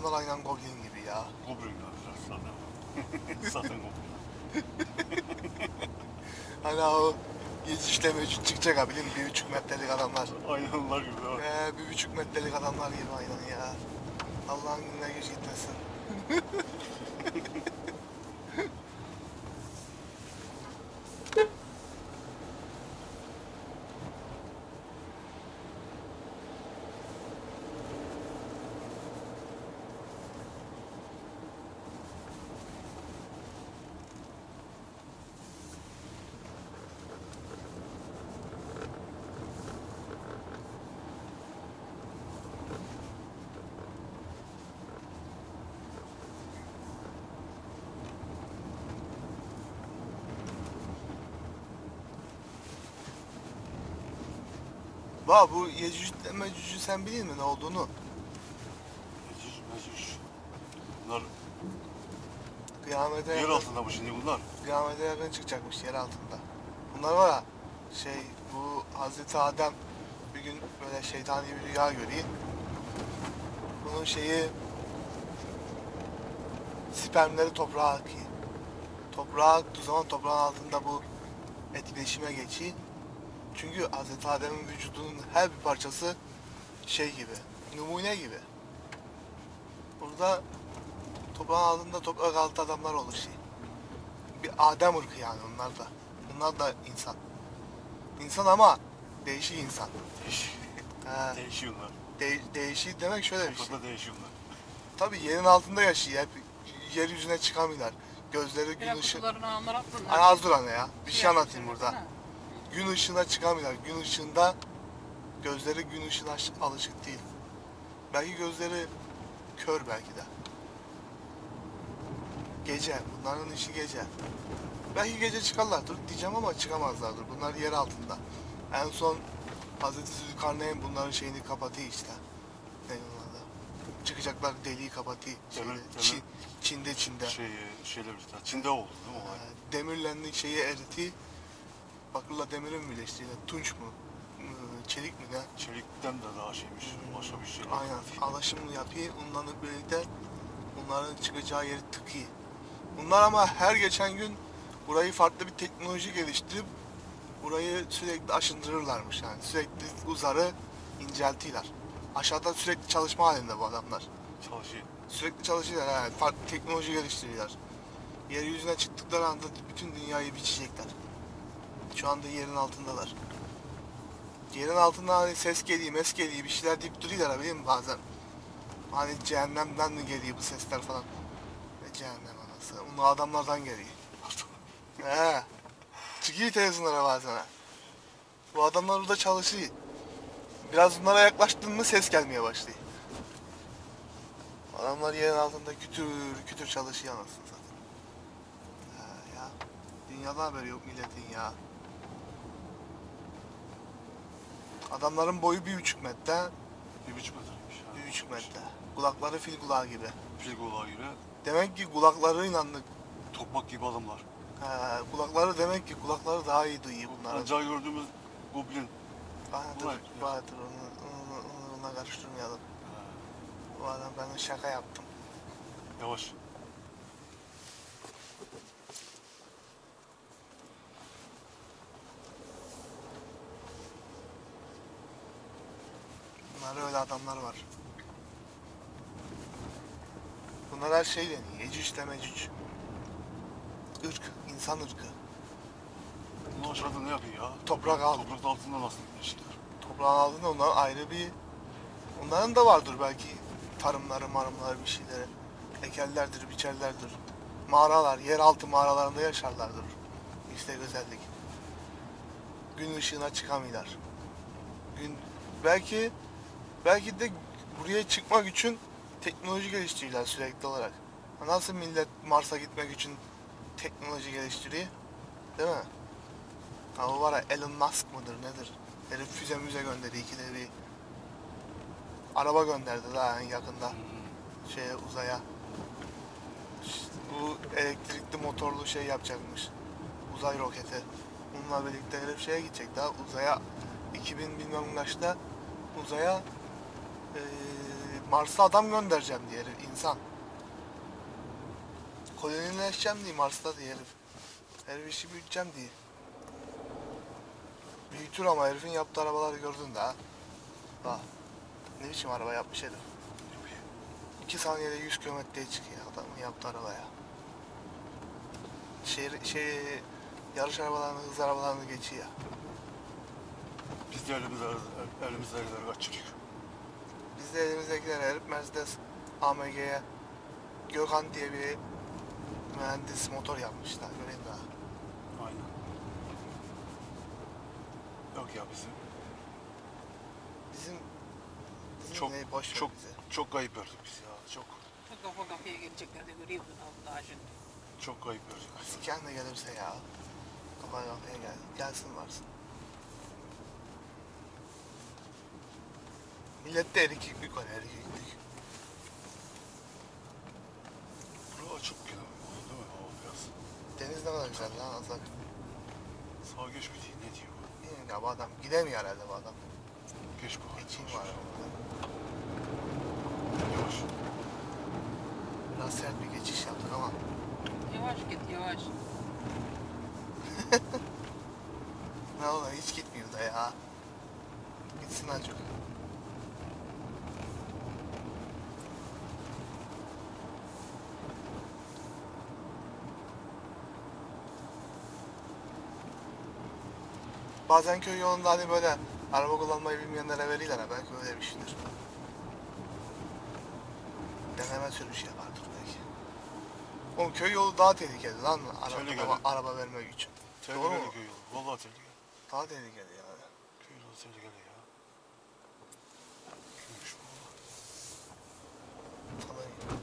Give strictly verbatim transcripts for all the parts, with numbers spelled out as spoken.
adamlar aynen Goblin gibi ya. Goblin biraz zaten. Zaten Goblin. Hani o yetişte mevcut çıkacak abi değil mi? Bir buçuk metrelik adamlar. Aynen onlar gibi. Evet. Ee, bir buçuk metrelik adamlar gibi aynen ya. Allah'ın gününe güç gitmesin. Va bu Yecüc Mecüc'ü sen biliyor musun ne olduğunu? Mecüc, Mecüc. Bunlar Kıyamete yer yakın, altında mı şimdi bunlar? kıyamete yakın çıkacakmış yer altında. Bunlar var ya şey bu Hazreti Adem bir gün böyle şeytani bir rüya görüyor. Bunun şeyi spermleri toprağa akıyor. Toprağa aktığı zaman toprağın altında bu etkileşime geçiyor. Çünkü Hazreti Adem'in vücudunun her bir parçası şey gibi, numune gibi. Burada toprağın altında toprak altı adamlar oluşuyor. Bir Adem ırkı yani onlar da. Bunlar da insan. İnsan ama değişik insan. Değişik. He, Değişiyorlar. de, değişik demek şöyle bir şey. Toprakta değişiyorlar. Tabii yerin altında yaşıyor. Hep yeryüzüne çıkamıyorlar. Gözleri gün ışığı... Kutularını anlattın. Hani az dur anne ya. Bir şey anlatayım burada. Gün ışığına çıkamıyorlar. Gün ışığında gözleri gün ışığına alışık değil. Belki gözleri kör belki de. Gece. Bunların işi gece. Belki gece çıkarlardır diyeceğim ama çıkamazlardır. Bunlar yer altında. En son Hazreti Zülkarneyn bunların şeyini kapatıyor işte. Ne onun adı? Çıkacaklar deliği kapatıyor. Şeyde, Demir- demir- Çin, Çin'de Çin'de. Şey, şeyler işte. Çin'de oldu değil mi o olay? Ee, demirlerini şeyi eritiyor. Bakırla demirin mi birleştiğine tunç mu? Ee, Çelik mi ne? Çelikten de daha şeymiş. Başka bir şey. Aynen. Alaşımını yapıyor. Onlarla birlikte bunların çıkacağı yeri tıkıyor. Bunlar ama her geçen gün burayı farklı bir teknoloji geliştirip burayı sürekli aşındırırlarmış yani. Sürekli uzarı inceltiyorlar. Aşağıda sürekli çalışma halinde bu adamlar. Çalışıyor. Sürekli çalışıyorlar yani. Farklı teknoloji geliştiriyorlar. Yeryüzüne çıktıkları anda bütün dünyayı biçecekler. Şu anda yerin altındalar. Yerin altında hani ses geliyor, mes geliyor, bir şeyler deyip duruyorlar biliyor musun bazen? Hani cehennemden mi geliyor bu sesler falan? Ne cehennem anası? Bunlar adamlardan geliyor. He. Çıkıyor televizyonlara bazen ha. Bu adamlar burada çalışıyor. Biraz bunlara yaklaştın mı ses gelmeye başlıyor. Adamlar yerin altında kütür kütür çalışıyor anasını zaten. He ya. Dünyada haberi yok milletin ya. Adamların boyu bir buçuk metre, Bir buçuk metreymiş. ha. bir buçuk metre. Kulakları fil kulağı gibi. Fil kulağı gibi. Demek ki kulaklarıyla inandık. Tokmak gibi adamlar. He, kulakları demek ki kulakları daha iyi duyuyor bunların. Önce gördüğümüz Goblin. Vardır, Vay, vardır onu, onu, onu, onunla karıştırmayalım. Ha, Bu adam ben şaka yaptım. yavaş. Bunlar öyle adamlar var. Bunlar her şey deniyor. Yecüc de mecüc. Irk, insan ırkı. Bunlar aşağıda ne yapıyor ya? Toprak al. Toprak altında nasıl yaşıyorlar? Toprağın altında onların ayrı bir... Onların da vardır belki tarımları, marımları bir şeyleri. Ekerlerdir, biçerlerdir. Mağaralar, yeraltı mağaralarında yaşarlardır. İşte özellik. Gün ışığına çıkamıyorlar. Gün belki belki de buraya çıkmak için teknoloji geliştiriyorlar sürekli olarak. Nasıl millet Mars'a gitmek için teknoloji geliştiriyor? Değil mi? Ha o var ya Elon Musk mıdır nedir? Herif füze müze gönderdi ikide bir. Araba gönderdi daha en yakında şeye uzaya. İşte bu elektrikli motorlu şey yapacakmış. Uzay roketi. Bununla birlikte herif şeye gidecek daha uzaya iki bin bilmem kaçta uzaya e, Mars'a adam göndereceğim diye herif, insan. Kolonileşeceğim diye Mars'ta diye herif. Herif işi büyüteceğim diye. Büyütür ama herifin yaptığı arabaları gördün de ha. Bak. Ne biçim araba yapmış herif. iki saniyede yüz kilometreye çıkıyor adamın yaptığı arabaya. Şehir, şey, yarış arabalarını, hız arabalarını geçiyor. Biz de elimize, elimizdekileri kaçırdık. Biz de elimizdekiler herif Mercedes A M G'ye Gökhan diye bir mühendis motor yapmışlar. Göreyim daha. Aynen. Yok ya bizim Bizim, bizim çok ne boş ver çok bize. çok kayıp gördük biz ya. Çok Kafa kafaya gelecekler de görüyordun abi daha şimdi. çok kayıp gördük. Siken de gelirse ya. Kafaya kafaya gel. Gelsin varsın. Millette eriklik var, eriklik. Bura açık gene değil mi? Hava biraz. Deniz ne kadar güzel lan Azak. Sağa geç mi diye ne diyor bu? İyi ya bu adam gidemiyor herhalde bu adam. Geç bakalım. Geçeyim yavaş. var orada. Yavaş. Biraz sert bir geçiş yaptık ama. Yavaş git yavaş. Ne oldu hiç gitmiyor da ya. Gitsin acık. Bazen köy yolunda hani böyle araba kullanmayı bilmeyenlere verirler ha, belki öyle bir şeydir. Deneme sürüş yapardır belki. Oğlum köy yolu daha tehlikeli lan Tehlikeli. araba, araba vermek için. Doğru mu? Tehlikeli köy yolu. Vallahi tehlikeli. Daha tehlikeli yani. Köy yolu tehlikeli ya. Köymüş bu. Falan.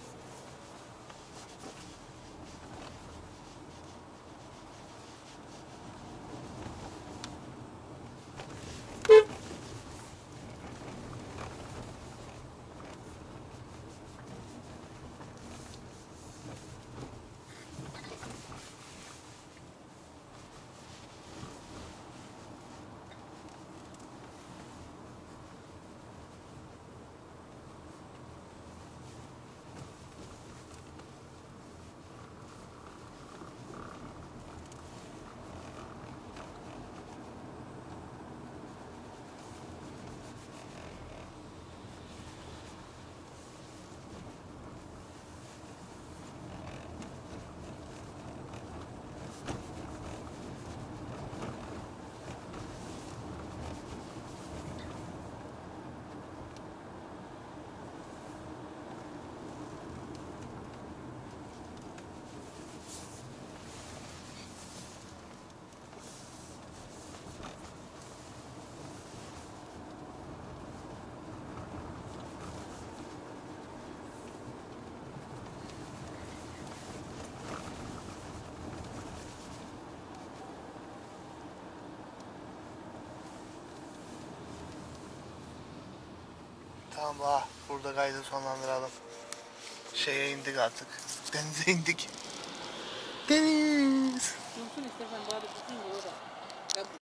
Tamam bak burada kaydı sonlandıralım. Şeye indik artık. Denize indik. Deniz. Dursun istersen bari bütün yolu da.